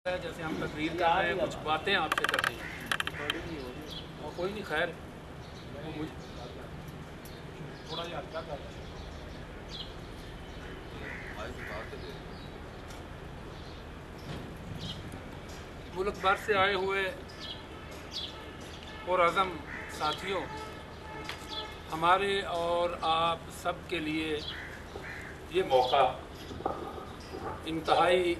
جیسے ہم تقریر کر رہے ہیں، کچھ باتیں آپ سے کرنی ہیں اور کوئی نہیں، خیر تھوڑا جہا کیا کر رہے ملک بھر سے آئے ہوئے پرعزم ساتھیوں، ہمارے اور آپ سب کے لیے یہ موقع انتہائی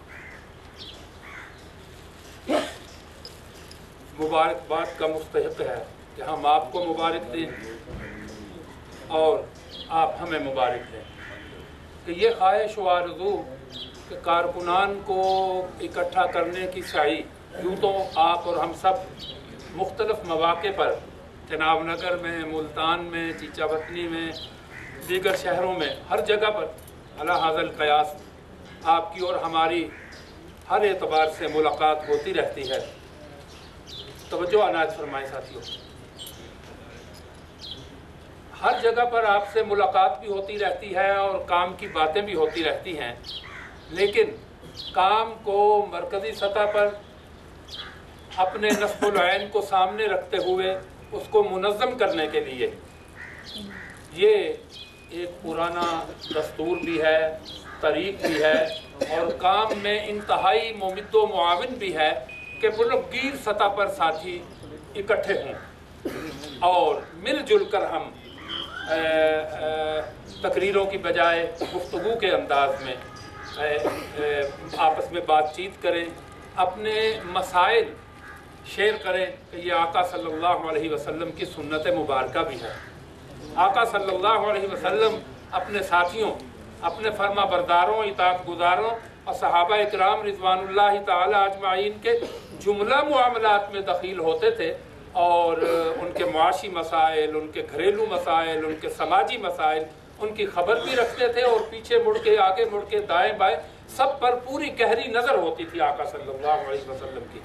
مبارکباد کا مستحق ہے کہ ہم آپ کو مبارک دیں اور آپ ہمیں مبارک دیں کہ یہ خواہش و آرزو کہ کارکنان کو اکٹھا کرنے کی سعی یوں تو آپ اور ہم سب مختلف مواقع پر جناب نگر میں، ملتان میں، چیچا وطنی میں، دیگر شہروں میں، ہر جگہ پر علی ھذا القیاس آپ کی اور ہماری ہر اعتبار سے ملاقات ہوتی رہتی ہے۔ توجہ عنایت فرمائیں ساتھیوں، ہر جگہ پر آپ سے ملاقات بھی ہوتی رہتی ہے اور کام کی باتیں بھی ہوتی رہتی ہیں، لیکن کام کو مرکزی سطح پر اپنے نصب العین کو سامنے رکھتے ہوئے اس کو منظم کرنے کے لیے یہ ایک پرانا دستور بھی ہے، طریق بھی ہے اور کام میں انتہائی ممد و معاون بھی ہے کہ ملک گیر سطح پر ساتھی اکٹھے ہوں اور مل جل کر ہم تقریروں کی بجائے گفتگو کے انداز میں آپس میں بات چیت کریں، اپنے مسائل شیئر کریں کہ یہ آقا صلی اللہ علیہ وسلم کی سنت مبارکہ بھی ہے۔ آقا صلی اللہ علیہ وسلم اپنے ساتھیوں، اپنے فرما برداروں، اطاعت گزاروں اور صحابہ اکرام رضوان اللہ تعالی اجمعین کے جملہ معاملات میں دخیل ہوتے تھے اور ان کے معاشی مسائل، ان کے گھریلو مسائل، ان کے سماجی مسائل، ان کی خبر بھی رکھتے تھے اور پیچھے مڑ کے، آگے مڑ کے، دائیں بائیں سب پر پوری گہری نظر ہوتی تھی آقا صلی اللہ علیہ وسلم کی۔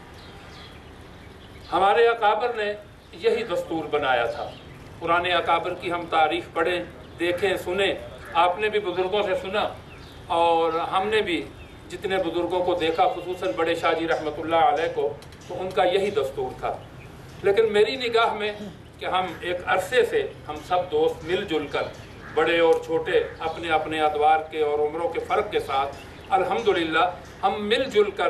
ہمارے اکابر نے یہی دستور بنایا تھا۔ پرانے اکابر کی ہم تاریخ پڑھیں، دیکھیں، سنیں، آپ نے بھی بزرگوں سے سنا اور ہم نے بھی جتنے بزرگوں کو دیکھا، خصوصاً بڑے شاہ جی رحمۃ اللہ علیہ کو، تو ان کا یہی دستور تھا۔ لیکن میری نگاہ میں کہ ہم ایک عرصے سے ہم سب دوست مل جل کر، بڑے اور چھوٹے، اپنے اپنے ادوار کے اور عمروں کے فرق کے ساتھ الحمدللہ ہم مل جل کر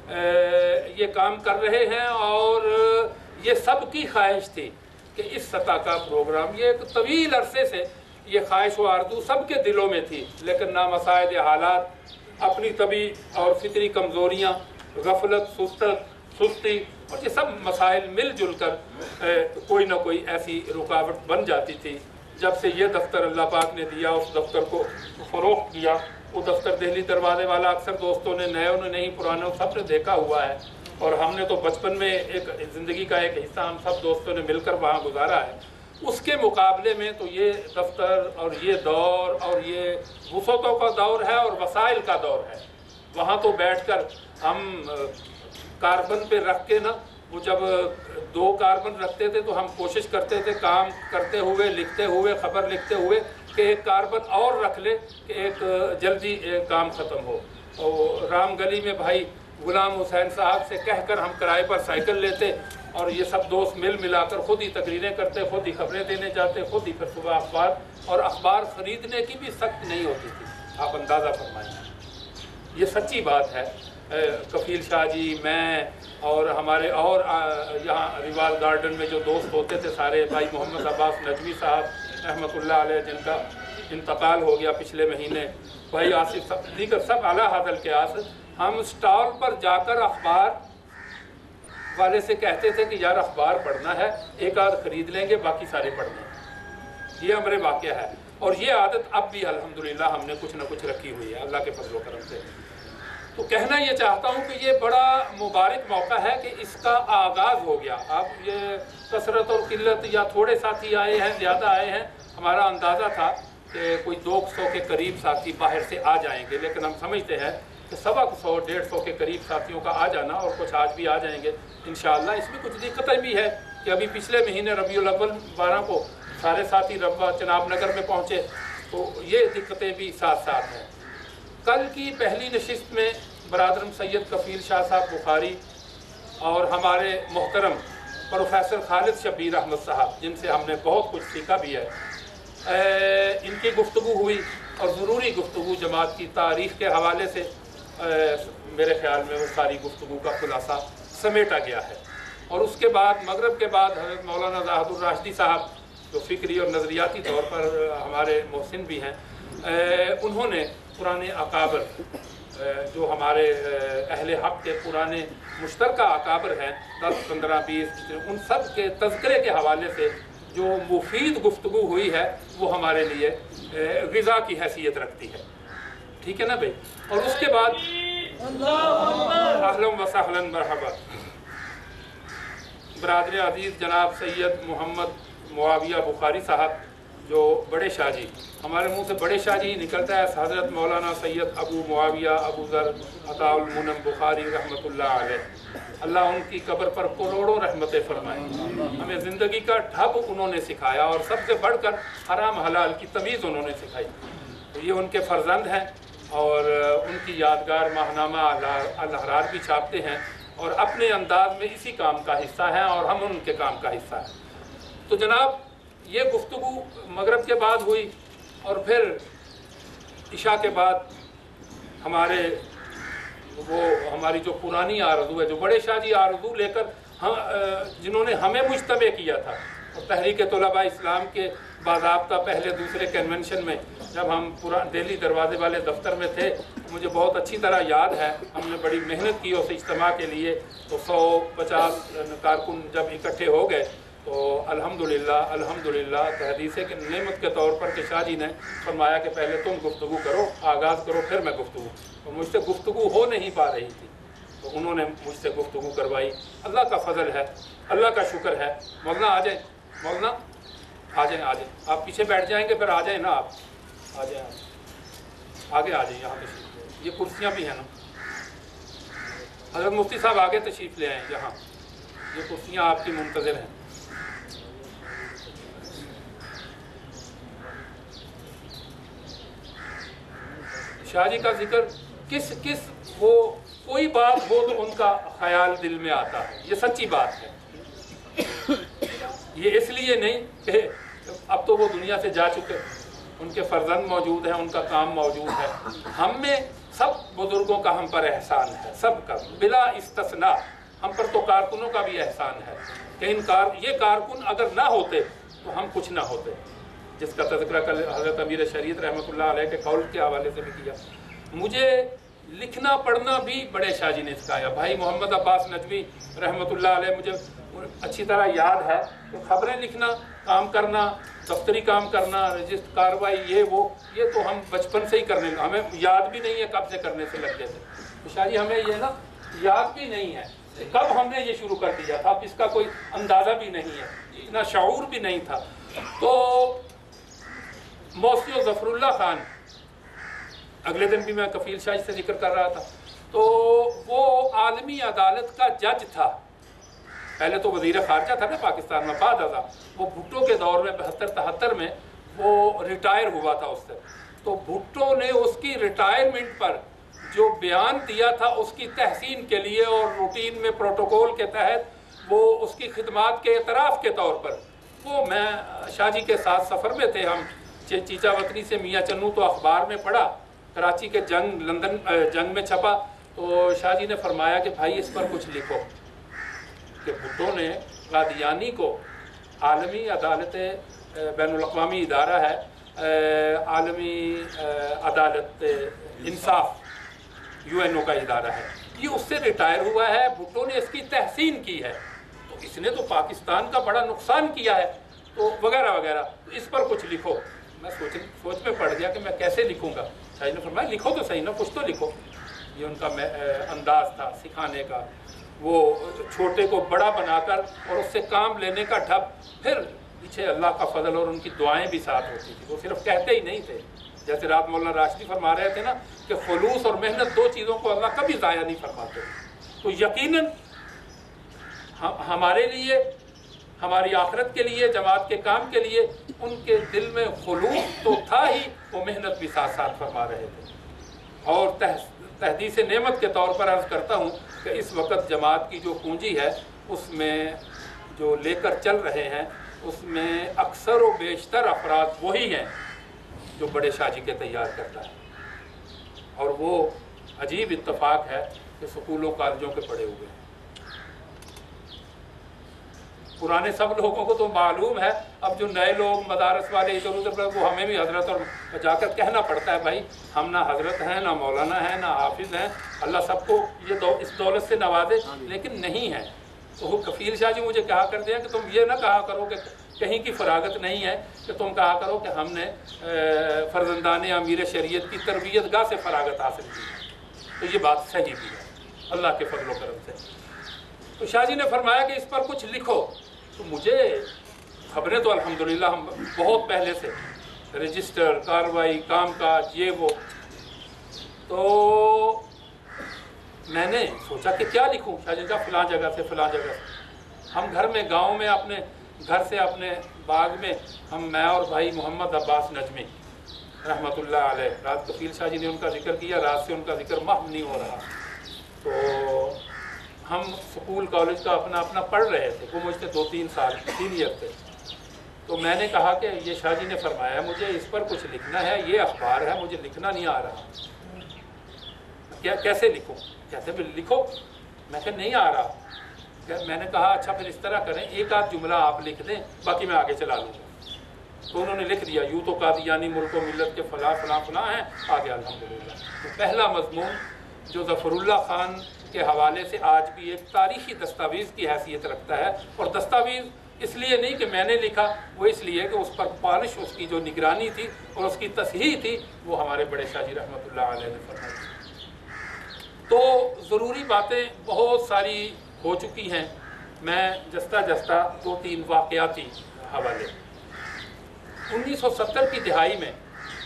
یہ کام کر رہے ہیں اور یہ سب کی خواہش تھی کہ اس سطح کا پروگرام، یہ ایک طویل عرصے سے یہ خواہش و آرزو سب کے دلوں میں تھی، لیکن نامساعد حالات، اپنی طبعی اور فطری کمزوریاں، غفلت، سستی اور یہ سب مسائل مل جل کر کوئی نہ کوئی ایسی رکاوٹ بن جاتی تھی۔ جب سے یہ دفتر اللہ پاک نے دیا، اس دفتر کو فروغ کیا، وہ دفتر دہلی دروازے والا اکثر دوستوں نے، نئے نے نہیں، پرانے سب نے دیکھا ہوا ہے اور ہم نے تو بچپن میں ایک زندگی کا ایک حصہ ہم سب دوستوں نے مل کر وہاں گزارا ہے۔ اس کے مقابلے میں تو یہ دفتر اور یہ دور اور یہ وسعتوں کا دور ہے اور وسائل کا دور ہے۔ وہاں تو بیٹھ کر ہم کاربن پہ رکھ کے نا، وہ جب 2 کاربن رکھتے تھے تو ہم کوشش کرتے تھے کام کرتے ہوئے، لکھتے ہوئے، خبر لکھتے ہوئے کہ ایک کاربن اور رکھ لے کہ ایک جلدی ایک کام ختم ہو۔ اور رام گلی میں بھائی غلام حسین صاحب سے کہہ کر ہم کرائے پر سائیکل لیتے اور یہ سب دوست مل ملا کر خود ہی تقریریں کرتے، خود ہی خبریں دینے جاتے، خود ہی پھر صبح اخبار، اور اخبار خریدنے کی بھی سخت نہیں ہوتی تھی، آپ اندازہ فرمائیں۔ یہ سچی بات ہے۔ کفیل شاہ جی، میں اور ہمارے اور یہاں ریوال گارڈن میں جو دوست ہوتے تھے سارے، بھائی محمد عباس نجوی صاحب رحمۃ اللہ علیہ جن کا انتقال ہو گیا پچھلے مہینے، بھائی آصف، دیگر سب اعلیٰ حاضر قیاس، ہم اسٹال پر جا کر اخبار والے سے کہتے تھے کہ یار اخبار پڑھنا ہے، ایک آدھ خرید لیں گے، باقی سارے پڑھنے ہیں۔ یہ ہمارے واقعہ ہے اور یہ عادت اب بھی الحمدللہ ہم نے کچھ نہ کچھ رکھی ہوئی ہے اللہ کے فضل و کرم سے۔ تو کہنا یہ چاہتا ہوں کہ یہ بڑا مبارک موقع ہے کہ اس کا آغاز ہو گیا۔ اب یہ کثرت اور قلت یا تھوڑے ساتھی آئے ہیں، زیادہ آئے ہیں، ہمارا اندازہ تھا کہ کوئی 200 کے قریب ساتھی باہر سے آ جائیں گے، لیکن ہم سمجھتے ہیں کہ 100 150 کے قریب ساتھیوں کا آ جانا، اور کچھ آج بھی آ جائیں گے انشاءاللہ۔ اس میں کچھ دقتیں بھی ہے کہ ابھی پچھلے مہینے ربیع الاول 12 کو سارے ساتھی چناب نگر میں پہنچے، تو یہ دقتیں بھی ساتھ ساتھ ہیں۔ کل کی پہلی نشست میں बरादरम सैयद कफ़ील शाह साहब बुखारी और हमारे मोहतरम प्रोफेसर खालिद शबीर अहमद साहब, जिनसे हमने बहुत कुछ सीखा भी है। इनकी गुफ्तगू हुई और ज़रूरी गुफ्तगू जमात की तारीख़ के हवाले से मेरे ख़्याल में वो सारी गुफ्तगू का खुलासा समेटा गया है। और उसके बाद मगरब के बाद हज़रत मौलाना ज़ाहिदुर राशिदी साहब, जो फ़िक्री और नज़रियाती तौर पर हमारे मोहसिन भी हैं, उन्होंने पुराने अकाबर जो हमारे अहले हक़ के पुराने मुश्तरका अकाबर हैं 10, 15, 20, उन सब के तज़किरे के हवाले से जो मुफीद गुफ्तगू हुई है वो हमारे लिए ग़िज़ा की हैसियत रखती है। ठीक है ना भाई। और उसके बाद अहलन व सहलन मरहबा बरादर अजीज़ जनाब सैयद मोहम्मद मुआविया बुखारी साहब, जो बड़े शाहजी, हमारे मुंह से बड़े शाहजी निकलता है। हज़रत मौलाना सैयद अबू मुआविया अबू ज़र अताउल मुनम बुखारी रहमतुल्लाह अलैह, अल्लाह उनकी कब्र पर करोड़ों रहमतें फरमाए। हमें ज़िंदगी का ढब उन्होंने सिखाया और सबसे बढ़कर हराम हलाल की तमीज़ उन्होंने सिखाई। तो ये उनके फ़र्जंद हैं और उनकी यादगार माहनामा अल-अहरार भी छापते हैं और अपने अंदाज में इसी काम का हिस्सा हैं और हम उनके काम का हिस्सा हैं। तो जनाब ये गुफ्तगू मगरब के बाद हुई और फिर इशा के बाद हमारी जो पुरानी आरज़ू है, जो बड़े शाहजी आरज़ू लेकर जिन्होंने हमें मुज्तबे किया था, और तहरीक तलबा इस्लाम के बाज़ाब्ता पहले दूसरे कन्वेंशन में जब हम पूरा दिल्ली दरवाज़े वाले दफ्तर में थे, मुझे बहुत अच्छी तरह याद है हमने बड़ी मेहनत की उस इज्तिमा के लिए। तो 150 कारकुन जब इकट्ठे हो गए तो अल्हम्दुलिल्लाह तहदीस के नेमत के तौर पर कि शाह जी ने फरमाया कि पहले तुम गुफ्तगू करो, आगाज़ करो, फिर मैं गुफ्तगू। तो मुझसे गुफ्तगू हो नहीं पा रही थी तो उन्होंने मुझसे गुफ्तगू करवाई। अल्लाह का फ़ज़ल है, अल्लाह का शुक्र है। मौलाना आ जाए, मौलाना आ जाए, आप पीछे बैठ जाएंगे, फिर आ जाए ना, आप आ जाए, आगे आ जाए, यहाँ तशरीफ़, ये कुर्सियाँ भी हैं ना। हज़रत मुफ्ती साहब आगे तशरीफ़ ले आए, यहाँ ये कुर्सियाँ आपकी मुंतज़िर हैं। शाह जी का जिक्र किस वो कोई बात हो तो उनका ख्याल दिल में आता है, ये सच्ची बात है। ये इसलिए नहीं कि अब तो वो दुनिया से जा चुके, उनके फर्जंद मौजूद हैं, उनका काम मौजूद है। हम में सब बुजुर्गों का हम पर एहसान है, सबका बिला इस्तिस्ना। हम पर तो कारकुनों का भी एहसान है कि ये कारकुन अगर ना होते तो हम कुछ ना होते, जिसका तज़किरा कल हज़रत अमीर शरीयत रहमतुल्लाह अलैह के कौल के हवाले से भी किया। मुझे लिखना पढ़ना भी बड़े शाह जी ने सिखाया। भाई मोहम्मद अब्बास नजवी रहमतुल्लाह अलैह, मुझे अच्छी तरह याद है कि खबरें लिखना, काम करना, दफ्तरी काम करना, रजिस्टर कार्रवाई, ये तो हम बचपन से ही करने लगे, हमें याद भी नहीं है कब से करने से लग गए थे। तो शाह जी हमें ये ना याद भी नहीं है कब हमने ये शुरू कर दिया था, अब इसका कोई अंदाज़ा भी नहीं है, इतना शऊर भी नहीं था। तो मौसी ज़फ़रुल्लाह खान, अगले दिन भी मैं कफ़ील शाह से जिक्र कर रहा था, तो वो आलमी अदालत का जज था। पहले तो वज़ीर ख़ारजा था ना पाकिस्तान में, बाद वो भुट्टो के दौर में 72-73 में वो रिटायर हुआ था उससे। तो भुट्टो ने उसकी रिटायरमेंट पर जो बयान दिया था उसकी तहसीन के लिए और रूटीन में प्रोटोकॉल के तहत वो उसकी खिदमात के एतराफ़ के तौर पर, वो मैं शाह जी के साथ सफ़र में थे हम, चीचा वतनी से मियाँ चन्नू, तो अखबार में पढ़ा, कराची के लंदन जंग में छपा। तो शाह जी ने फरमाया कि भाई इस पर कुछ लिखो कि भुट्टो ने कादियानी को, आलमी अदालत बैनुल-अक़वामी इदारा है, आलमी अदालत इंसाफ UNO का इदारा है, ये उससे रिटायर हुआ है, भुट्टो ने इसकी तहसीन की है, तो इसने तो पाकिस्तान का बड़ा नुकसान किया है, तो वगैरह वगैरह, तो इस पर कुछ लिखो। मैं सोच में पड़ गया कि मैं कैसे लिखूँगा। शाह जी ने फरमाया लिखो तो सही ना, कुछ तो लिखो। ये उनका अंदाज़ था सिखाने का, वो छोटे को बड़ा बनाकर और उससे काम लेने का ढब, फिर पीछे अल्लाह का फजल और उनकी दुआएं भी साथ होती थी। वो सिर्फ कहते ही नहीं थे, जैसे रात मौलाना राशिदी फरमा रहे थे ना कि खुलूस और मेहनत दो चीज़ों को अल्लाह कभी ज़ाया नहीं फरमाते। तो यकीनन हमारे लिए, हमारी आखिरत के लिए, जमात के काम के लिए उनके दिल में खुलूस तो था ही, वो मेहनत भी साथ साथ फरमा रहे थे और तहदीस नेमत के तौर पर अर्ज़ करता हूँ कि इस वक्त जमात की जो पूंजी है उसमें जो लेकर चल रहे हैं उसमें अक्सर व बेशतर अफराद वही हैं जो बड़े शाजी के तैयार करता है। और वो अजीब इत्तफाक है कि स्कूलों कॉलेजों के पढ़े हुए हैं। पुराने सब लोगों को तो मालूम है, अब जो नए लोग मदारस वाले इधर उधर वो हमें भी हजरत और जाकर कहना पड़ता है भाई हम ना हजरत हैं ना मौलाना हैं ना हाफिज हैं, अल्लाह सबको इस दौलत से नवाजे, लेकिन नहीं है। तो वो कफील शाह जी मुझे कहा करते हैं कि तुम ये ना कहा करो कि कहीं की फरागत नहीं है, कि तुम कहा करो कि हमने फर्जंदाने अमीर शरीयत की तरबियत गाह से फरागत हासिल की है। तो ये बात सही भी है अल्लाह के फजल व करम से। तो शाह जी ने फरमाया कि इस पर कुछ लिखो। तो मुझे खबरें तो अल्हम्दुलिल्लाह हम बहुत पहले से रजिस्टर कार्रवाई काम काज ये वो, तो मैंने सोचा कि क्या लिखूं। शाह जी का फ़लाँ जगह से फ़लाँ जगह से। हम घर में गांव में अपने घर से अपने बाग में मैं और भाई मोहम्मद अब्बास नजमी रहमतुल्लाह अलैह, रात कफील शाह जी ने उनका जिक्र किया, रात से उनका जिक्र महव नहीं हो रहा। तो हम स्कूल कॉलेज का अपना अपना पढ़ रहे थे, वो मुझसे 2-3 साल सीनियर थे। तो मैंने कहा कि ये शाह जी ने फरमाया मुझे इस पर कुछ लिखना है, ये अखबार है, मुझे लिखना नहीं आ रहा, क्या कैसे लिखूं? कहते फिर लिखो। मैं कहा नहीं आ रहा। मैंने कहा अच्छा फिर इस तरह करें, एक आध जुमला आप लिख दें, बाकी मैं आगे चला लूँगा। तो उन्होंने लिख दिया यूँ तो कादियानी मुल्क व मिल्लत के फ़लाँ फ़लाँ फ़लाँ हैं, आगे अल्हम्दुलिल्लाह। तो पहला मज़मून जो ज़फ़रुल्लाह ख़ान के हवाले से आज भी एक तारीख़ी दस्तावेज़ की हैसियत रखता है, और दस्तावेज़ इसलिए नहीं कि मैंने लिखा, वो इसलिए कि उस पर पॉलिश, उसकी जो निगरानी थी और उसकी तसहीह थी वो हमारे बड़े शाह जी रहमतुल्लाह अलैह ने फरमाई। तो ज़रूरी बातें बहुत सारी हो चुकी हैं। मैं जस्ता जस्ता 2-3 वाक़याती हवाले। 1970 की दिहाई में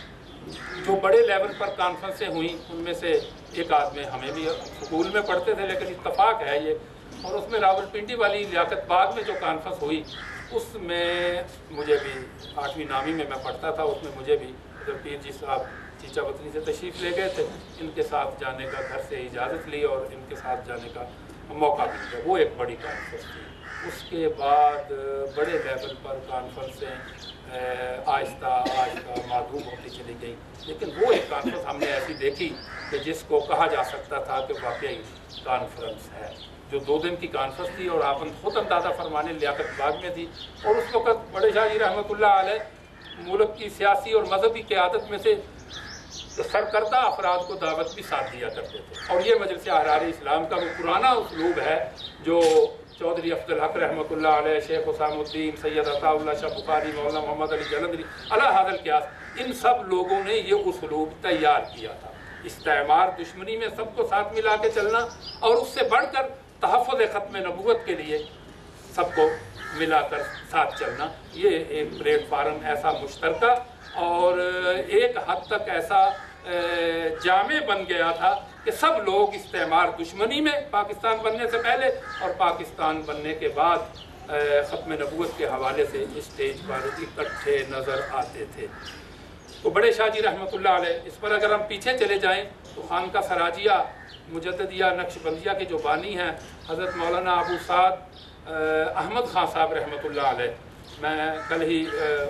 जो बड़े लेवल पर कॉन्फ्रेंसें हुई उनमें से एक आध में हमें भी स्कूल में पढ़ते थे, लेकिन इत्तफाक है ये, और उसमें रावलपिंडी वाली लियाकत बाग में जो कॉन्फ्रेंस हुई उसमें मुझे भी 8वीं नामी में मैं पढ़ता था, उसमें मुझे भी पीर जी साहब चीचा वतनी से तशरीफ़ ले गए थे, इनके साथ जाने का घर से इजाज़त ली और इनके साथ जाने का मौका मिल गया। वो एक बड़ी कॉन्फ्रेंस थी। उसके बाद बड़े लेवल पर कॉन्फ्रेंसें आहिस्ता आहिस्ता मालूम होती चली गई, लेकिन वो एक कॉन्फ्रेंस हमने ऐसी देखी कि जिसको कहा जा सकता था कि वाकई कॉन्फ्रेंस है, जो 2 दिन की कॉन्फ्रेंस थी और आप खुद अंदाज़ा फरमाने लियाकत बाग में थी। और उस वक़्त बड़े शाह जी रहमतुल्लाह अलैह मुल्क की सियासी और मजहबी क़यादत में से सरकर्दा अफराद को दावत भी साथ दिया करते थे। और ये मजलिस-ए-आहरार-ए-इस्लाम का वो पुराना उसलूब है जो चौधरी अब्दुल हक रहमतुल्लाह अलैह, शेख हुसैनुद्दीन, सैयद अताउल्लाह शाह बुखारी, मौलाना मोहम्मद अली जलंधरी अला हाज़ल क़ियास, इन सब लोगों ने ये उसलूब तैयार किया था। इस्तेमार दुश्मनी में सबको साथ मिला के चलना और उससे बढ़कर तहफ़्फ़ुज़-ए-ख़त्म-ए-नबुव्वत के लिए सबको मिलाकर साथ चलना, ये एक प्लेटफार्म ऐसा मुश्तरका और एक हद तक ऐसा जामे बन गया था कि सब लोग इस्तेमार दुश्मनी में पाकिस्तान बनने से पहले और पाकिस्तान बनने के बाद ख़त्म नबूवत के हवाले से स्टेज पर इकट्ठे नज़र आते थे। तो बड़े शाह जी रहमतुल्लाह अलैह, इस पर अगर हम पीछे चले जाएँ तो खानका सराजिया मुजद्दिदिया नक्शबंदिया के जो बानी हैं हज़रत मौलाना अबू साद अहमद ख़ान साहब रहमतुल्लाह अलैह, मैं कल ही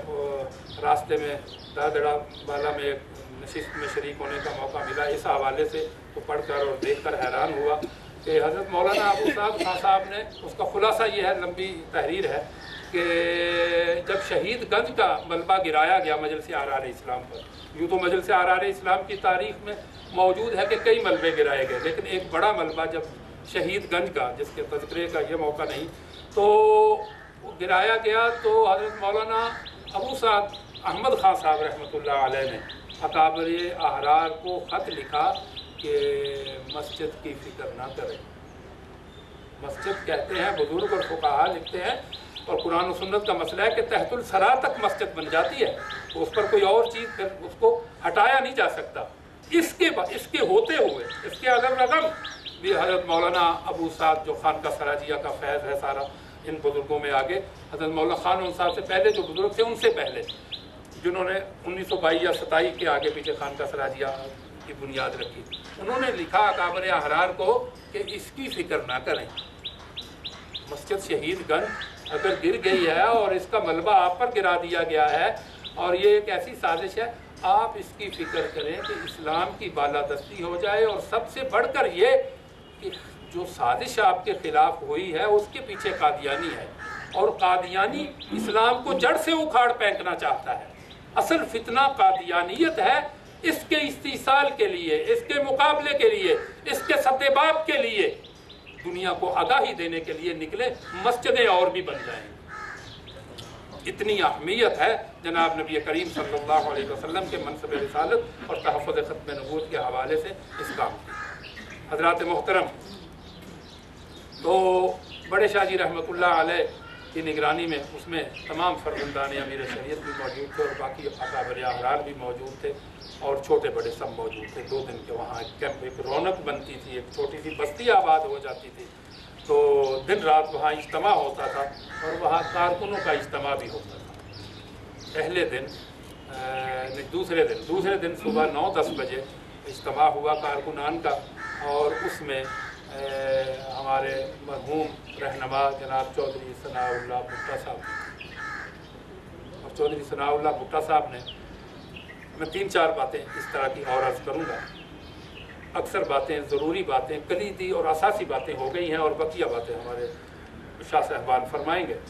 रास्ते में दादड़ा वाला में एक नशिस्त में शरीक होने का मौका मिला, इस हवाले से तो पढ़कर और देखकर हैरान हुआ कि हज़रत मौलाना अबू साद खान साहब ने, उसका खुलासा ये है, लंबी तहरीर है, कि जब शहीद गंज का मलबा गिराया गया मजलिस-ए-आहरार-ए-इस्लाम पर, यूँ तो मजलिस-ए-आहरार-ए-इस्लाम की तारीख़ में मौजूद है कि कई मलबे गिराए गए, लेकिन एक बड़ा मलबा जब शहीद गंज का, जिसके तज़किरे का ये मौका नहीं, तो वो गिराया गया, तो हज़रत मौलाना अबू साद अहमद खान साहब रहमतुल्लाह अलैह ने अकाबर-ए-अहरार को ख़त लिखा कि मस्जिद की फ़िक्र ना करें। मस्जिद कहते हैं बुज़ुर्ग और फुक़हा लिखते हैं, और कुरान और सुन्नत का मसला है कि तहतुल सरा तक मस्जिद बन जाती है, तो उस पर कोई और चीज़ फिर उसको हटाया नहीं जा सकता। इसके होते हुए, इसके अगम रगम भी हज़रत मौलाना अबू साद जो खान का सराजिया का फैज़ है सारा इन बुज़ुर्गों में आगे, हज़रत मौलाना खान साहब से पहले जो बुज़ुर्ग थे उनसे पहले, जिन्होंने 1922 या 27 के आगे पीछे खान का सराजिया کی بنیاد رکھی۔ انہوں نے لکھا اکابر احرار کو کہ اس کی فکر نہ کریں، مسجد شہید گنج اگر گر گئی ہے اور اس کا ملبہ آپ پر گرا دیا گیا ہے اور یہ ایک ایسی سازش ہے، آپ اس کی فکر کریں کہ اسلام کی بالادستی ہو جائے، اور سب سے بڑھ کر یہ کہ جو سازش آپ کے خلاف ہوئی ہے اس کے پیچھے قادیانی ہے، اور قادیانی اسلام کو جڑ سے اکھاڑ پھینکنا چاہتا ہے۔ اصل فتنہ قادیانیت ہے، اس کے استحصال کے لیے، اس کے مقابلے کے لیے، اس کے سدباب کے لیے دنیا کو آگاہی دینے کے لیے نکلے، مسجدیں اور بھی بن جائیں۔ اتنی اہمیت ہے جناب نبی کریم صلی اللہ علیہ وسلم کے منصب رسالت اور تحفظ ختم نبوت کے حوالے سے اس کام کی۔ حضرات محترم، تو بڑے شاہ جی رحمۃ اللہ علیہ کی نگرانی میں اس میں تمام فرزندان امیر شریعت بھی موجود تھے اور باقی اکابر احرار بھی موجود تھے اور چھوٹے بڑے سب موجود تھے۔ 2 دن کے وہاں ایک کیمپ، ایک رونق بنتی تھی، ایک چھوٹی سی بستی آباد ہو جاتی تھی، تو دن رات وہاں اجتماع ہوتا تھا اور وہاں کارکنوں کا اجتماع بھی ہوتا تھا۔ پہلے دن دوسرے دن صبح 9-10 بجے اجتماع ہوا کارکنان کا، اور اس میں ہمارے مرحوم رہنما جناب چودھری ثناء اللہ بھٹا صاحب، اور چودھری ثناء اللہ بھٹا صاحب نے، میں 3-4 باتیں اس طرح کی اور عرض کروں گا، اکثر باتیں ضروری باتیں کلیدی اور اساسی باتیں ہو گئی ہیں اور بقیہ باتیں ہمارے شاہ صاحبان فرمائیں گے۔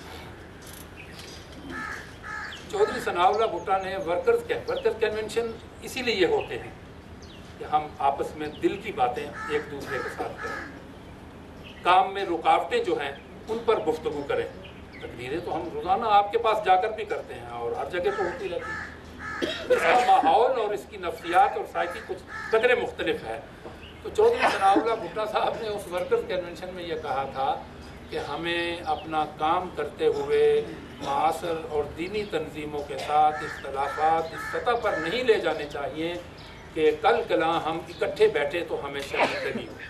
چودھری ثناء اللہ بھٹا نے ورکرز کنونشن اسی لیے ہوتے ہیں کہ ہم آپس میں دل کی باتیں ایک دوسرے کے ساتھ کریں، کام میں رکاوٹیں جو ہیں ان پر گفتگو کریں۔ تقریریں تو ہم روزانہ آپ کے پاس جا کر بھی کرتے ہیں اور ہر جگہ تو ہوتی رہتی ہیں، اس کا ماحول اور اس کی نفسیات اور سائیکی کچھ قدرے مختلف ہے۔ تو چودھری ثناء اللہ بھٹا صاحب نے اس ورکرز کنونشن میں یہ کہا تھا کہ ہمیں اپنا کام کرتے ہوئے معاصر اور دینی تنظیموں کے ساتھ اختلافات اس سطح پر نہیں لے جانے چاہیے کہ کل کلاں ہم اکٹھے بیٹھے تو ہمیں شرمندگی ہو۔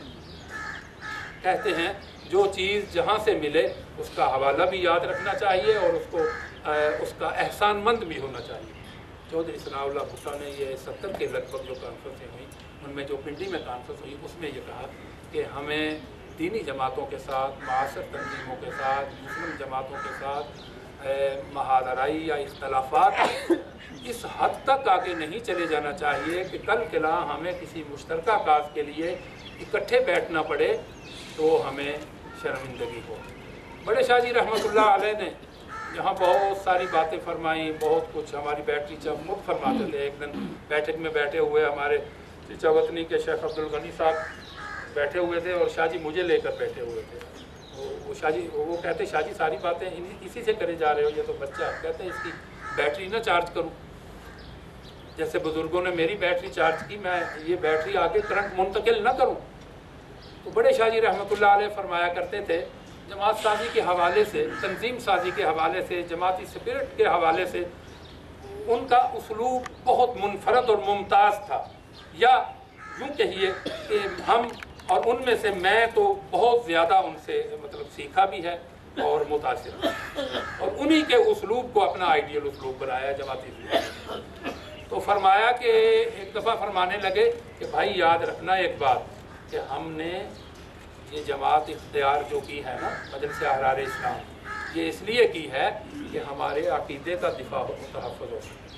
کہتے ہیں جو چیز جہاں سے ملے اس کا حوالہ بھی یاد رکھنا چاہیے اور اس کا احسان مند بھی ہونا چاہیے۔ چودھری ثناء اللہ بھٹا نے یہ 70 کے لگ بھگ جو کانفرنسیں ہوئیں ان میں جو پنڈی میں کانفرنس ہوئی اس میں یہ کہا کہ ہمیں دینی جماعتوں کے ساتھ، معاصر تنظیموں کے ساتھ، مسلم جماعتوں کے ساتھ محاذرائی یا اختلافات اس حد تک آگے نہیں چلے جانا چاہیے کہ کل کلاں ہمیں کسی مشترکہ کاز کے لیے اکٹھے بیٹھنا پڑے تو ہمیں شرمندگی ہو۔ بڑے شاہ جی رحمۃ اللہ علیہ نے یہاں بہت ساری باتیں فرمائیں، بہت کچھ، ہماری بیٹری خود فرماتے تھے۔ ایک دن بیٹھک میں بیٹھے ہوئے ہمارے چچا وطنی کے شیخ عبد الغنی صاحب بیٹھے ہوئے تھے اور شاہ جی مجھے لے کر بیٹھے ہوئے تھے۔ وہ شاہ جی وہ کہتے شاہ جی ساری باتیں اسی سے کرے جا رہے ہو، یہ تو بچہ ہے۔ کہتے ہیں اس کی بیٹری نہ چارج کروں، جیسے بزرگوں نے میری بیٹری چارج کی، میں یہ بیٹری آگے کرنٹ منتقل نہ کروں۔ تو بڑے شاہ جی رحمۃ اللہ علیہ فرمایا کرتے تھے جماعت سازی کے حوالے سے، تنظیم سازی کے حوالے سے، جماعتی سپرٹ کے حوالے سے ان کا اسلوب بہت منفرد اور ممتاز تھا، یا یوں کہیے کہ ہم اور ان میں سے میں تو بہت زیادہ ان سے سیکھا بھی ہے اور متاثر اور انہی کے اسلوب کو اپنا آئیڈیل اسلوب بنایا جماعتی اسلوب۔ تو فرمایا کہ ایک دفعہ فرمانے لگے کہ بھائی یاد رکھنا ایک بات کہ ہم نے یہ جماعت اختیار جو کی ہے نا مجلس-احرار-e-اسلام، یہ اس لیے کی ہے کہ ہمارے عقیدے کا دفاع و تحفظ ہو۔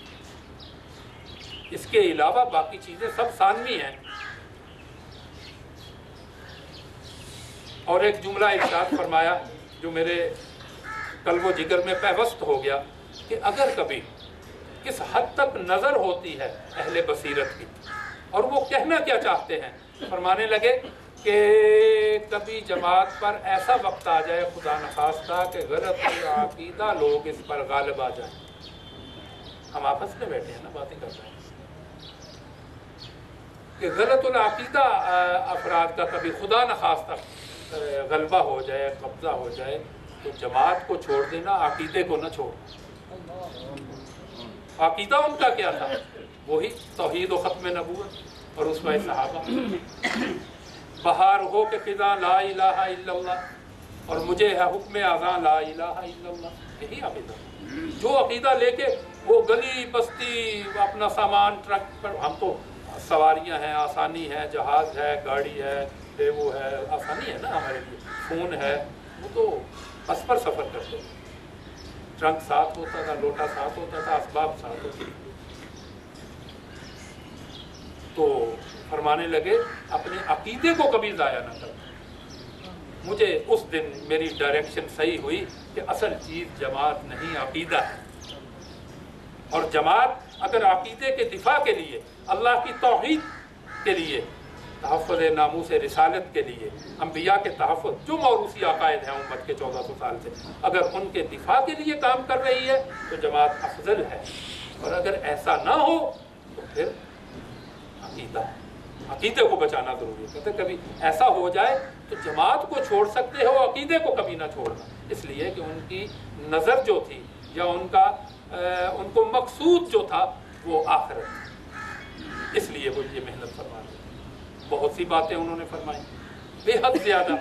اس کے علاوہ باقی چیزیں سب ثانوی ہیں۔ اور ایک جملہ ارشاد فرمایا جو میرے قلب و جگر میں پیوست ہو گیا کہ اگر کبھی کس حد تک نظر ہوتی ہے اہل بصیرت کی، اور وہ کہنا کیا چاہتے ہیں، فرمانے لگے کہ کبھی جماعت پر ایسا وقت آ جائے خدا نخواستہ کہ غلط عقیدہ لوگ اس پر غالب آ جائیں۔ ہم آپس میں بیٹھے ہیں نا، باتیں کر رہے ہیں کہ غلط العقیدہ افراد کا کبھی خدا نخواستہ غلبہ ہو جائے، قبضہ ہو جائے، تو جماعت کو چھوڑ دینا، عقیدے کو نہ چھوڑ۔ عقیدہ ان کا کیا تھا؟ وہی توحید و ختم نبوت اور اسوہ صحابہ۔ بہار ہو کہ خزاں لا الہ الا اللہ اور مجھے ہے حکم اذاں لا الہ الا اللہ، یہی عقیدہ۔ جو عقیدہ لے کے وہ گلی بستی اپنا سامان ٹرک پر، ہم تو सवारियां हैं, आसानी है, जहाज़ है, गाड़ी है, वो है, आसानी है ना हमारे लिए, फ़ोन है, वो तो बस पर सफ़र करते थे। ट्रंक साथ होता था, लोटा साथ होता था, असबाब साथ होते थे। तो फरमाने लगे अपने अकीदे को कभी ज़ाया ना कर। मुझे उस दिन मेरी डायरेक्शन सही हुई कि असल चीज़ जमात नहीं, अकीदा है। और जमात अगर अकीदे के दिफा के लिए, अल्लाह की तौहीद के लिए, तहफ़्फ़ुज़ नामूस रिसालत के लिए, अंबिया के तहफ़्फ़ुज़ जो मौरूसी अक़ायद हैं उम्मत के 1400 साल से, अगर उनके दिफा के लिए काम कर रही है तो जमात अफजल है। और अगर ऐसा ना हो तो फिर अकीदे को बचाना जरूरी है। कहते कभी ऐसा हो जाए तो जमात को छोड़ सकते हो, अकीदे को कभी ना छोड़ना, इसलिए कि उनकी नज़र जो थी या उनको मकसूद जो था वो आखिरत थी, इसलिए वो ये मेहनत फरमा रहे। बहुत सी बातें उन्होंने फरमाई, बेहद ज़्यादा।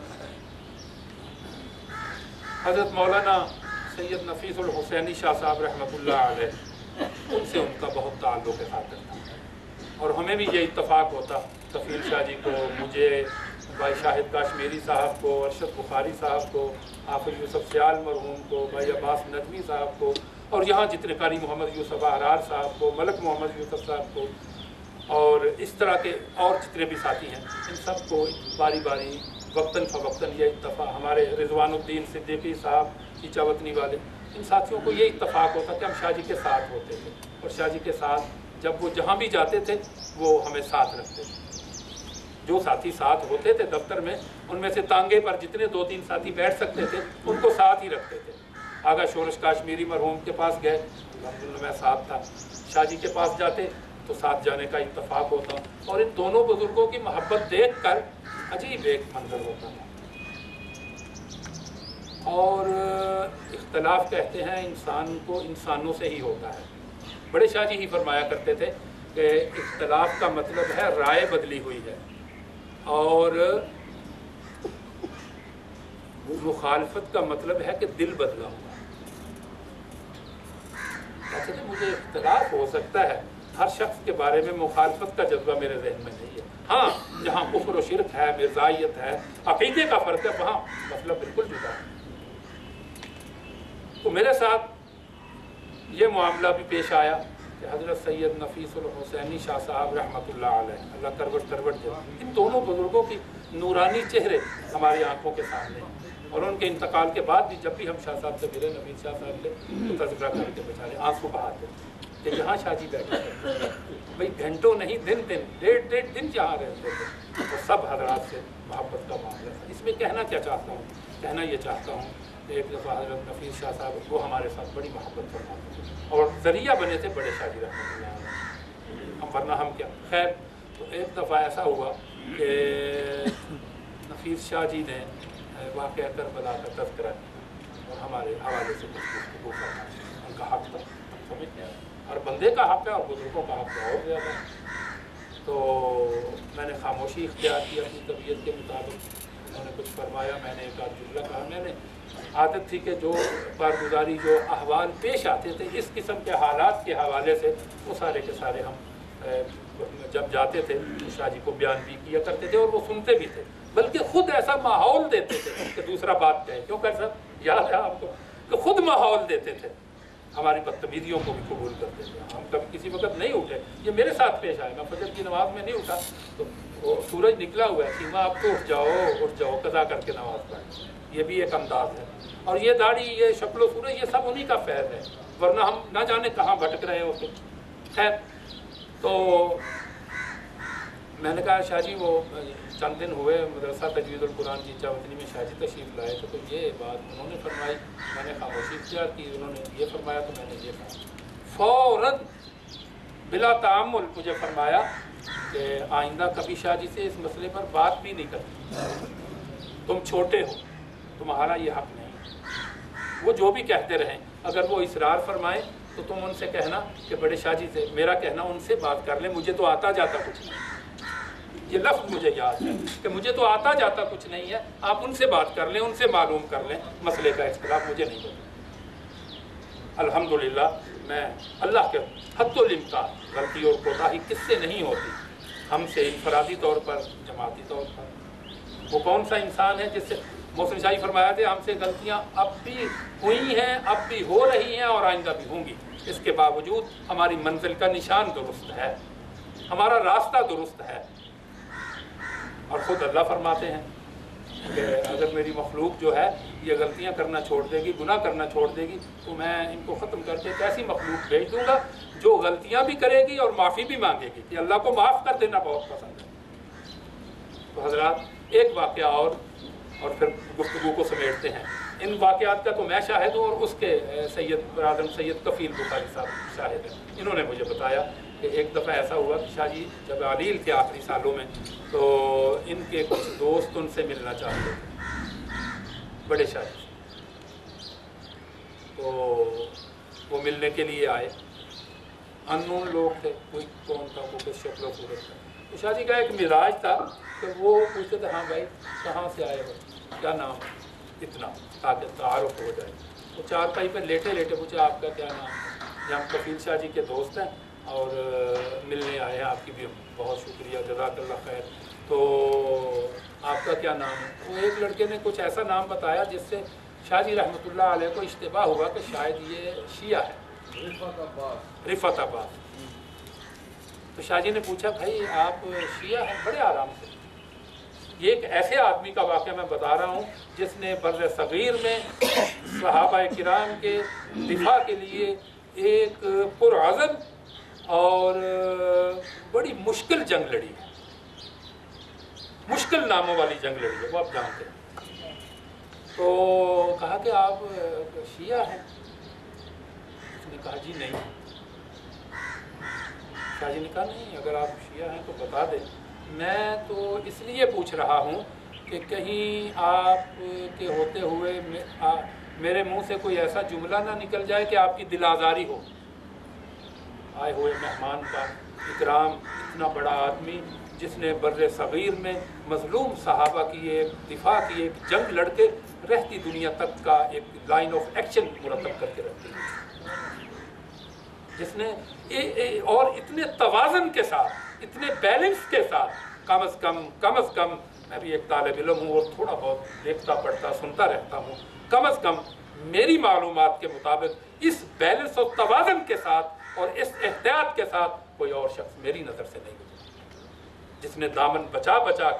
हज़रत मौलाना सैयद नफीसुल हुसैनी शाह साहब रहमतुल्लाह अलैह, उनसे उनका बहुत ताल्लुक़ खातिर था। और हमें भी ये इत्तफ़ाक़ होता, कफ़ील शाह जी को, मुझे, भाई शाहिद काश्मीरी साहब को, अरशद बुखारी साहब को, हाफिज़ यूसुफ सियाल मरहूम को, भाई अब्बास नदवी साहब को, और यहाँ जितने कारी मोहम्मद यूसुफ अहरार साहब को, मलक मोहम्मद यूसुफ साहब को, और इस तरह के और जितने भी साथी हैं, इन सब को बारी बारी वक्तन फ़वक्तन ये इत्तफ़ाक़, हमारे रिज़वानुद्दीन सिद्दीकी साहब ईचावतनी वाले, इन साथियों को ये इत्तफ़ाक़ होता कि हम शाह जी के साथ होते थे। और शाह जी के साथ जब वो जहाँ भी जाते थे वो हमें साथ रखते थे। जो साथी साथ होते थे दफ्तर में, उनमें से तांगे पर जितने 2-3 साथी बैठ सकते थे उनको साथ ही रखते थे। आगा शोरश काश्मीरी मरहूम के पास गए, अल्हम्दुलिल्लाह मैं साथ था। शाह जी के पास जाते तो साथ जाने का इत्तफ़ाक़ होता। और इन दोनों बुज़ुर्गों की मोहब्बत देख कर अजीब एक मंजर होता था। और इख्तलाफ कहते हैं इंसान को इंसानों से ही होता है। बड़े शाह जी ही फरमाया करते थे कि इख्तलाफ का मतलब है राय बदली हुई है, और मुखालफत का मतलब है कि दिल बदला हुआ। अच्छा तो मुझे इख्तलाफ हो सकता है, हर शख्स के बारे में मुखालफत का जज्बा मेरे जहन में नहीं है। हाँ, जहाँ कुफ्र व शिरक है, मिर्ज़ाइयत है, अक़ीदे का फ़र्क है, वहाँ मसला बिल्कुल जुदा है। तो मेरे साथ ये मामला भी पेश आया कि हज़रत सैयद नफीसुल हुसैनी शाह साहब रहमतुल्लाह अलैह, अल्लाह करवट दे, इन दोनों बुज़ुर्गों की नूरानी चेहरे हमारी आंखों के सामने, और उनके इंतकाल के बाद भी जब भी हम शाह साहब से मिले, नवीद शाह साहब से, तो तज़किरा करके बेचारे आंसू बहाते कि यहाँ शाह जी बैठे थे, भाई घंटों नहीं डेढ़ दिन जहाँ रहते थे, तो सब हज़रात से मोहब्बत का मामला था। इसमें कहना क्या चाहता हूँ, कहना ये चाहता हूँ, एक दफ़ा हज़रत नफीस शाह साहब वो हमारे साथ बड़ी मोहब्बत फरमाते थे और ज़रिया बने थे बड़े शाह जी रहमतुल्लाह अलैह, हम वरना हम क्या। खैर, तो एक दफ़ा ऐसा हुआ कि नफीस शाह जी ने वाक़या करबला का तज़किरा और हमारे हवाले से कुछ गुफ्तगू करना, उनका हक़ था, समझ गया, और बंदे का हक़ है और बुज़ुर्गों का हक़ और ज़्यादा। तो मैंने खामोशी इख्तियार की अपनी तबीयत के मुताबिक। उन्होंने कुछ फरमाया, मैंने एक आध जुमला कहा। मैंने आदत थी कि जो कारगुजारी जो अहवाल पेश आते थे इस किस्म के हालात के हवाले से, वो सारे के सारे हम जब जाते थे तो शाह जी को बयान भी किया करते थे और वो सुनते भी थे, बल्कि ख़ुद ऐसा माहौल देते थे कि दूसरा बात कहे। क्यों कर साहब, याद है आपको कि ख़ुद माहौल देते थे, हमारी बदतमीजियों को भी कबूल करते थे। हम कभी किसी वक्त नहीं उठे, ये मेरे साथ पेश आए, मैं फजर की नमाज में नहीं उठा तो वो सूरज निकला हुआ है, सीमा आप तो उठ जाओ कज़ा करके नमाज पढ़ें, ये भी एक अंदाज़ है। और ये दाढ़ी, ये शक्ल सूरत, ये सब उन्हीं का फैज़ है, वरना हम ना जाने कहाँ भटक रहे होते। खैर, तो मैंने कहा शाह जी वो चंद दिन हुए मदरसा तजवीज़ुल कुरान की चावतनी में शाह जी तशरीफ़ लाए थे, तो ये बात उन्होंने फरमाई, मैंने खामोशी इख्तियार की, उन्होंने ये फरमाया तो मैंने ये कहा। फ़ौरन बिला तामुल मुझे फरमाया कि आइंदा कभी शाह जी से इस मसले पर बात भी नहीं करती, तुम छोटे हो, तुम्हारा ये हक़ नहीं। वो जो भी कहते रहें, अगर वो इसरार फरमाएं तो तुम उनसे कहना कि बड़े शाह जी से मेरा कहना उनसे बात कर लें, मुझे तो आता जाता कुछ नहीं। ये लफ्ज़ मुझे याद है कि मुझे तो आता जाता कुछ नहीं है, आप उनसे बात कर लें, उनसे मालूम कर लें, मसले का इख्तिलाफ मुझे नहीं पता। अल्हम्दुलिल्लाह मैं अल्लाह के हद्दुल-इम्कान गलती और कोताही किससे नहीं होती, हमसे इनफरादी तौर पर, जमाती तौर पर। वो कौन सा इंसान है जिससे मोहसिन शाही फरमाया थे हमसे गलतियाँ अब भी हुई हैं, अब भी हो रही हैं और आइंदा भी होंगी, इसके बावजूद हमारी मंजिल का निशान दुरुस्त है, हमारा रास्ता दुरुस्त है। और ख़ुद अल्लाह फरमाते हैं कि अगर मेरी मखलूक जो है ये गलतियाँ करना छोड़ देगी, गुनाह करना छोड़ देगी, तो मैं इनको ख़त्म करके एक ऐसी मखलूक भेज दूँगा जो गलतियाँ भी करेगी और माफ़ी भी मांगेगी, कि अल्लाह को माफ़ कर देना बहुत पसंद है। तो हज़रात एक वाक़या और फिर गुफ्तगू को समेटते हैं। इन वाक़यात का तो मैं शाहिद हूँ और उसके सैयद बरादर सैयद कफ़ील बुखारी साहब शाहिद हैं। इन्होंने मुझे बताया कि एक दफ़ा ऐसा हुआ कि शाह जी जब अलील थे आखिरी सालों में, तो इनके कुछ दोस्त उनसे मिलना चाहते थे, बड़े शाह जी। तो वो मिलने के लिए आए, अननोन लोग थे, कोई कौन था, वो किस शक्ल सूरत था। तो शाह जी का एक मिजाज था कि वो पूछते थे, हाँ भाई कहाँ से आए हो, क्या नाम, इतना, ताकि तारुफ हो जाए। तो चारपाई पर लेटे लेटे पूछे आपका क्या नाम है, हम कफील शाह जी के दोस्त हैं और मिलने आए हैं, आपकी भी बहुत शुक्रिया, जज़ाकल्लाह खैर। तो आपका क्या नाम है? तो एक लड़के ने कुछ ऐसा नाम बताया जिससे शाह जी रहमतुल्लाह अलैह को इश्तिबा हुआ कि शायद ये शिया है, रिफ़त अब्बास। तो शाह जी ने पूछा भाई आप शिया हैं? बड़े आराम से। ये एक ऐसे आदमी का वाक़या मैं बता रहा हूँ जिसने बर्र सग़ीर में सहाबा किराम के दिफा के लिए एक पुरअज़म और बड़ी मुश्किल जंग लड़ी है, मुश्किल नामों वाली जंग लड़ी है, वो आप जानते हैं। तो कहा कि आप शिया हैं? उसने कहा जी नहीं। शाह जी ने कहा नहीं, अगर आप शिया हैं तो बता दें, मैं तो इसलिए पूछ रहा हूँ कि कहीं आप के होते हुए मेरे मुंह से कोई ऐसा जुमला ना निकल जाए कि आपकी दिल आज़ारी हो। आए हुए मेहमान का इकराम, इतना बड़ा आदमी जिसने बर्रे सग़ीर में मज़लूम सहाबा की एक दिफा की एक जंग लड़के रहती दुनिया तक का एक लाइन ऑफ एक्शन मुरतब करके रखती है, जिसने और इतने तवाज़न के साथ, इतने बैलेंस के साथ, कम अज़ कम मैं भी एक तालिब इल्म हूँ और थोड़ा बहुत देखता पढ़ता सुनता रहता हूँ, कम अज़ कम मेरी मालूमात के मुताबिक इस बैलेंस और तवाज़न के साथ और इस एहतियात के साथ कोई और शख्स मेरी नज़र से नहीं गुजरा, जिसने दामन बचा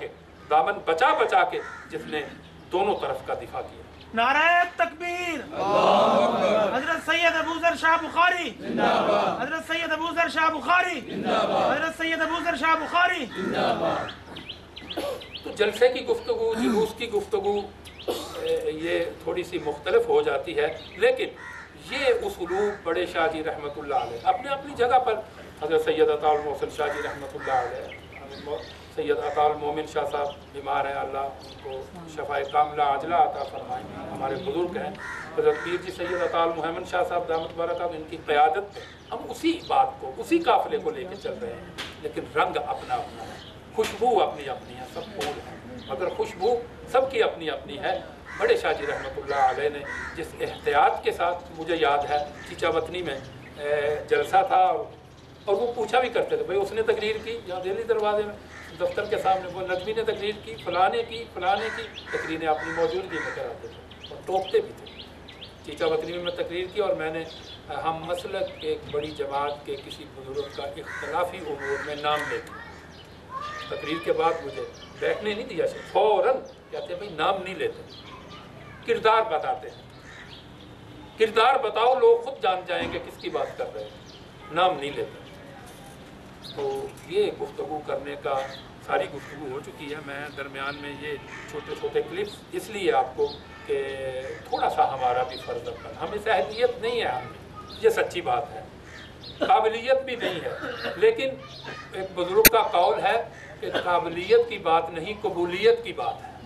बचा के जिसने दोनों तरफ का दिफा किया। नाराए तकबीर, हजरत सैयद अबू ज़र शाह बुखारी जिंदाबाद, हजरत सैयद अबू ज़र शाह बुखारी जिंदाबाद, हजरत सैयद अबू ज़र शाह बुखारी जिंदाबाद। तो जलसे की गुफ्तगू, जुलूस की गुफ्तगू ये थोड़ी सी मुख्तलिफ हो जाती है, लेकिन ये उसलूब बड़े शाह जी रहमतुल्लाह अलैह अपने अपनी जगह पर, हज़रत सैयद अताउल मोहसिन शाह जी रहमतुल्लाह अलैह, सैयद अताउल मोमिन शाह साहब बीमार हैं, अल्लाह उनको शफ़ाए कामिला आजला अता फरमाए, हमारे बुज़ुर्ग हैं। हज़रत पीर जी सैयद अताउल मोहम्मद शाह साहब दामत बरकत इनकी क़यादत में हम उसी बात को, उसी काफ़िले को लेकर चल रहे हैं, लेकिन रंग अपना अपना है, खुशबू अपनी अपनी है, सब फूल है मगर खुशबू सबकी अपनी अपनी है। बड़े शाह जी रहमतुल्लाह अलैह ने जिस एहतियात के साथ, मुझे याद है चीचावतनी में जलसा था और वो पूछा भी करते थे, भाई उसने तकरीर की या दिल्ली दरवाजे में दफ्तर के सामने, वो नदवी ने तकरीर की, फलाने की तकरीरें अपनी मौजूदगी में कराते थे और टोकते भी थे। चीचावतनी में मैं तकरीर की और मैंने हम मसलक के एक बड़ी जमात के किसी बुजुर्ग का इख्तलाफी उमूर में नाम लेके, तकरीर के बाद मुझे बैठने नहीं दिया, फ़ौरन कहते भाई नाम नहीं लेते, किरदार बताते हैं, किरदार बताओ, लोग खुद जान जाएंगे किसकी बात कर रहे हैं, नाम नहीं लेते। तो ये गुफ्तगू करने का सारी गुफ्तगू हो चुकी है। मैं दरमियान में ये छोटे छोटे क्लिप्स इसलिए आपको कि थोड़ा सा हमारा भी फ़र्ज़ है, हमें सहलियत नहीं है, हमें ये सच्ची बात है, काबिलियत भी नहीं है, लेकिन एक बुज़ुर्ग का कौल है कि काबिलियत की बात नहीं, कबूलियत की बात है।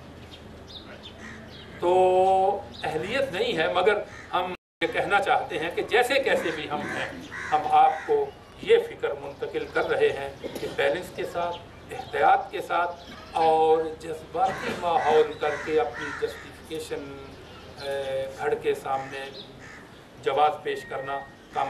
तो अहलियत नहीं है, मगर हम ये कहना चाहते हैं कि जैसे कैसे भी हम हैं, हम आपको ये फ़िक्र मुंतकिल कर रहे हैं कि बैलेंस के साथ, एहतियात के साथ और जज्बाती माहौल करके अपनी जस्टिफिकेशन घर के सामने जवाब पेश करना कम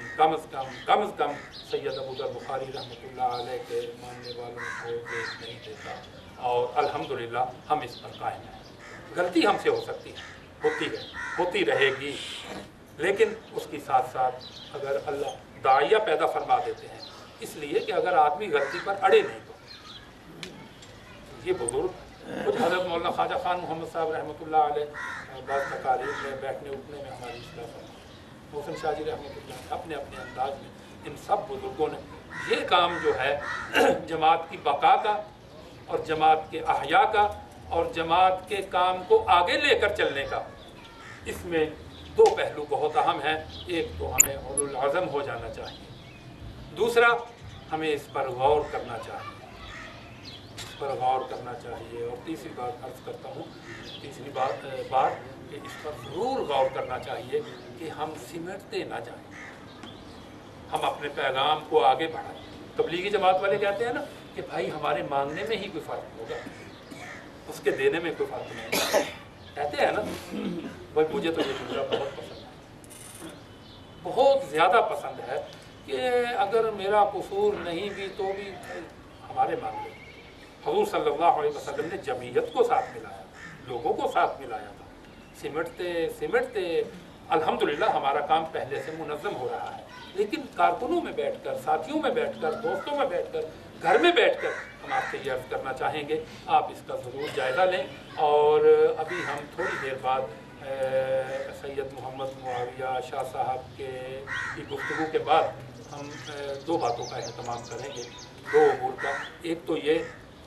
अज़ कम सैयद अबू ज़र बुखारी रहमतुल्लाह अलैह के मानने वालों को देख नहीं देता। और अल्हम्दुलिल्लाह हम इस पर कायम हैं। गलती हमसे हो सकती है, होती है, होती रहेगी, लेकिन उसके साथ साथ अगर अल्लाह दाइया पैदा फरमा देते हैं, इसलिए कि अगर आदमी गलती पर अड़े नहीं तो ये बुजुर्ग कुछ हज़रत मौलाना ख्वाजा खान मोहम्मद साहब रहमतुल्लाह अलैह बाज़ तकारीर में बैठने उठने में हमारी इस्लाह फरमा, मोहसिन शाह जी रहमतुल्लाह अपने अपने अंदाज में, इन सब बुजुर्गों ने ये काम जो है जमात की बका का और जमात के अहया का और जमात के काम को आगे लेकर चलने का, इसमें दो पहलू बहुत अहम हैं। एक तो हमें उलुल अज़म हो जाना चाहिए, दूसरा हमें इस पर गौर करना चाहिए, इस पर गौर करना चाहिए। और तीसरी बात अर्ज़ करता हूँ, तीसरी बात कि इस पर ज़रूर गौर करना चाहिए कि हम सिमटते ना जाएं, हम अपने पैगाम को आगे बढ़ाएं। तबलीगी जमात वाले कहते हैं ना कि भाई हमारे मांगने में ही कोई फ़र्क होगा, उसके देने में कोई फ़र्क नहीं, कहते हैं ना। भाई मुझे तो ये जुमला बहुत पसंद है, बहुत ज़्यादा पसंद है कि अगर मेरा कसूर नहीं भी तो भी हमारे मांगने। हुज़ूर सल्लल्लाहु अलैहि वसल्लम ने जमीयत को साथ मिलाया, लोगों को साथ मिलाया था। सिमटते सिमटते अल्हम्दुलिल्लाह हमारा काम पहले से मुनज़्ज़म हो रहा है, लेकिन कारकुनों में बैठकर, साथियों में बैठकर, दोस्तों में बैठकर, घर में बैठकर हम आपसे ये अर्ज़ करना चाहेंगे, आप इसका ज़रूर जायज़ा लें। और अभी हम थोड़ी देर बाद सैयद मोहम्मद मुआविया शाह साहब की गुफ्तगू के बाद हम दो बातों का अहतमाम करेंगे, दो अमूर का। एक तो ये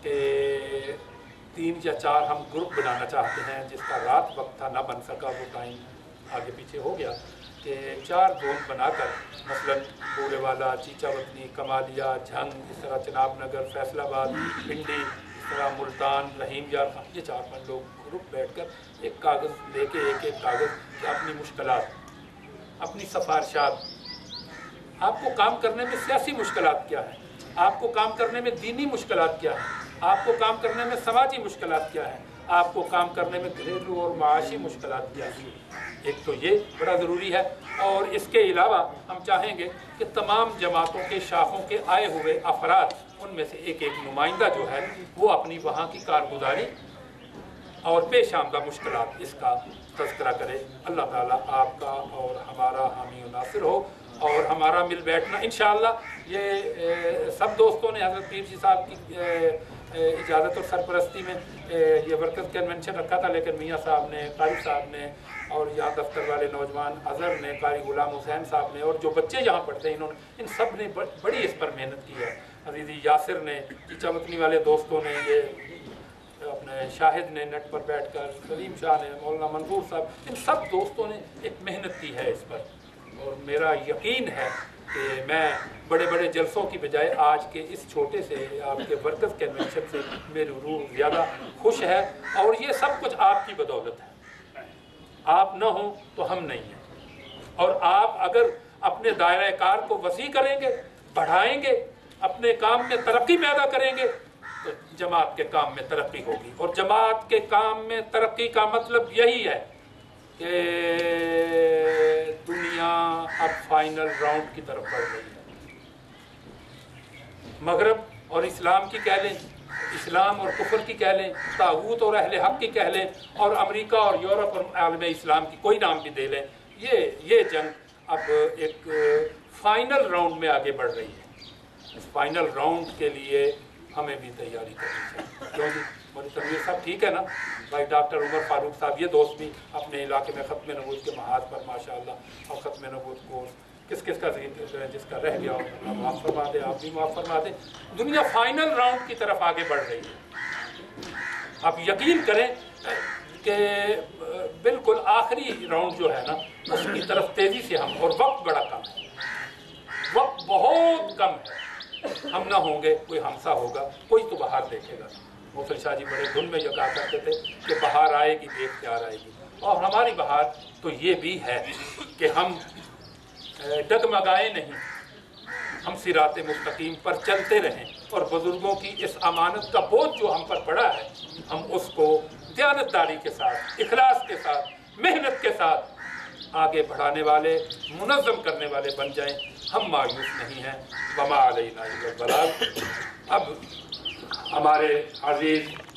कि 3 या 4 हम ग्रुप बनाना चाहते हैं, जिसका रात वक्त था ना बन सका, वो टाइम आगे पीछे हो गया, कि 4 जोन बनाकर मसलन बूढ़ेवाला, चीचावतनी, कमालिया, झंग, इस तरह चनाब नगर, फैसलाबाद, पिंडी, इस तरह मुल्तान, रहीम यार, ये 4-5 लोग ग्रुप बैठकर एक कागज़ लेके एक कागज़ अपनी मुश्किलात, अपनी सिफारिशात, आपको काम करने में सियासी मुश्किलात क्या है, आपको काम करने में दीनी मुश्किलात क्या है, आपको काम करने में समाजी मुश्किलात क्या है, आपको काम करने में घरेलू और माशी मुश्किलात क्या है। एक तो ये बड़ा ज़रूरी है। और इसके अलावा हम चाहेंगे कि तमाम जमातों के शाखों के आए हुए अफराद, उनमें से एक नुमाइंदा जो है वो अपनी वहाँ की कारगुजारी और पेश आमदा मुश्किलात, इसका तज़किरा करे। अल्लाह ताला आपका और हमारा हामी और नासिर हो। और हमारा मिल बैठना इंशाअल्लाह, ये सब दोस्तों ने हज़रत पीर जी साहब की इजाज़त और सरपरस्ती में ये वर्कर्स कन्वेंशन रखा था, लेकिन मियाँ साहब ने, कारी साहब ने, और यहाँ दफ्तर वाले नौजवान अज़हर ने, कारी गुलाम हुसैन साहब ने, और जो बच्चे यहाँ पढ़ते हैं इन्होंने, इन सब ने बड़ी इस पर मेहनत की है। अजीज़ी यासिर ने, चमकनी वाले दोस्तों ने, ये अपने शाहिद ने नेट पर बैठकर, सलीम शाह ने, मौलाना मंसूर साहब, इन सब दोस्तों ने एक मेहनत की है इस पर। और मेरा यकीन है कि मैं बड़े बड़े जलसों की बजाय आज के इस छोटे से आपके वर्कर्स कन्वेंशन से मेरी रूह ज़्यादा खुश है। और ये सब कुछ आपकी बदौलत है, आप न हो तो हम नहीं हैं। और आप अगर अपने दायरा कार को वसी करेंगे, बढ़ाएंगे, अपने काम में तरक्की पैदा करेंगे, तो जमात के काम में तरक्की होगी। और जमात के काम में तरक्की का मतलब यही है कि दुनिया अब फाइनल राउंड की तरफ बढ़ रही है। मगरब और इस्लाम की कह लें, इस्लाम और कुफर की कह लें, तागूत और अहले हक की कह लें, और अमेरिका और यूरोप और आलम इस्लाम की कोई नाम भी दे लें, ये जंग अब एक फाइनल राउंड में आगे बढ़ रही है। इस फाइनल राउंड के लिए हमें भी तैयारी करनी चाहिए। क्योंकि मोदी तनवीर साहब ठीक है ना, भाई डॉक्टर उमर फारूक साहब, ये दोस्त भी अपने इलाके में ख़त्म-ए-नबूव्वत के महाज पर माशाअल्लाह, और ख़त्म-ए-नबूव्वत कोर्स किस किस का जिसका रह गया हो माफ़ फरमा दे, आप भी माफ़ फरमा दें। दुनिया फाइनल राउंड की तरफ आगे बढ़ रही है। आप यकीन करें कि बिल्कुल आखिरी राउंड जो है ना, उसकी तरफ तेज़ी से हम, और वक्त बड़ा कम है, वक्त बहुत कम है। हम ना होंगे, कोई हमसा होगा, कोई तो बाहर देखेगा। मोहसिन शाह जी बड़े धुन में ये कहा करते थे कि बाहर आएगी देख प्यार आएगी। और हमारी बाहर तो ये भी है कि हम डगमगाए नहीं, हम सिराते मुस्तकीम पर चलते रहें, और बुज़ुर्गों की इस अमानत का बोझ जो हम पर पड़ा है, हम उसको दयानतदारी के साथ, इखलास के साथ, मेहनत के साथ आगे बढ़ाने वाले, मुनज़्ज़म करने वाले बन जाएं। हम मायूस नहीं हैं। वमा अलैना इल्लल बलाग। अब हमारे अज़ीज़